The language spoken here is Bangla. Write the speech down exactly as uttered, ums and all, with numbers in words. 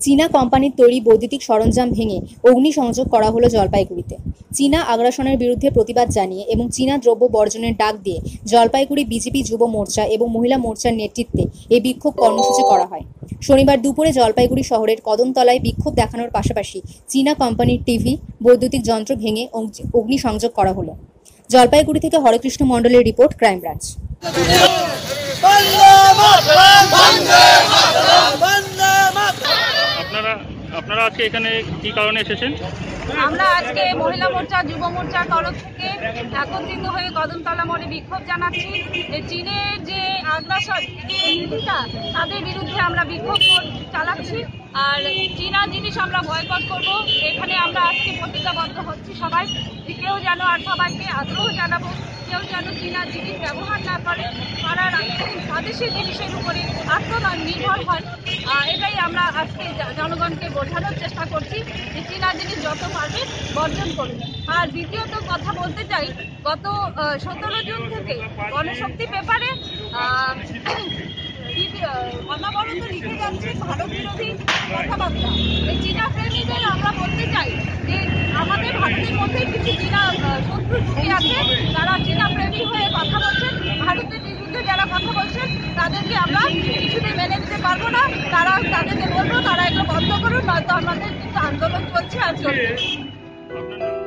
চীনা কোম্পানির তৈরি বৈদ্যুতিক সরঞ্জাম ভেঙে অগ্নিসংযোগ করা হলো জলপাইগুড়িতে। চীনা আগ্রাসনের বিরুদ্ধে প্রতিবাদ জানিয়ে এবং চীনা দ্রব্য বর্জনের ডাক দিয়ে জলপাইগুড়ি বিজেপি যুব মোর্চা এবং মহিলা মোর্চার নেতৃত্বে এই বিক্ষোভ কর্মসূচি করা হয়। শনিবার দুপুরে জলপাইগুড়ি শহরের কদমতলায় বিক্ষোভ দেখানোর পাশাপাশি চীনা কোম্পানির টিভি, বৈদ্যুতিক যন্ত্র ভেঙে অগ্নিসংযোগ করা হলো। জলপাইগুড়ি থেকে হরেকৃষ্ণ মণ্ডলের রিপোর্ট, ক্রাইম ব্রাঞ্চ। আপনারা আপনারা আজকে এখানে কি কারণে এসেছেন? আমরা আজকে মহিলা মোর্চা যুব মোর্চার তরফ থেকে একত্রিত হয়ে কদমতলা মোড়ে বিক্ষোভ জানাচ্ছি যে চীনের যে আগ্রাসন নীতিটা তাদের বিরুদ্ধে আমরা বিক্ষোভ চালাচ্ছি। আর চীনা জিনিস আমরা বয়কট করব। এখানে আমরা আজকে প্রতিজ্ঞাবদ্ধ হচ্ছি সবাই, কেউ যেন আর সবাইকে আগ্রহ জানাবো কেউ যেন চীনা জিনিস ব্যবহার না করে, তারা স্বদেশি জিনিসের উপরে আত্মনির্ভর হয়। এটাই আমরা আজকে জনগণকে বোঝানোর চেষ্টা করছি যে চীনা জিনিস যত পারবে বর্জন করবে। আর দ্বিতীয়ত কথা বলতে চাই, গত সতেরো জুন থেকে গণশক্তি পেপারে অনবরত লিখে যাচ্ছে ভারত বিরোধী কথাবার্তা। এই চীনা প্রেমীদের আমরা বলতে চাই যে আমাদের ভারতের মধ্যে কিছু চীনা শত্রু ঢুকে আছে, তারা চীনা প্রেমী হয়ে কথা বলছেন, ভারতের বিরুদ্ধে যারা কথা বলছেন তাদেরকে আমরা কিছুতেই মেনে নিতে পারবো না। তারা তাদেরকে বলবো তারা এগুলো বন্ধ করুন, নয়তো আমাদের কিন্তু আন্দোলন চলছে আর চলবে।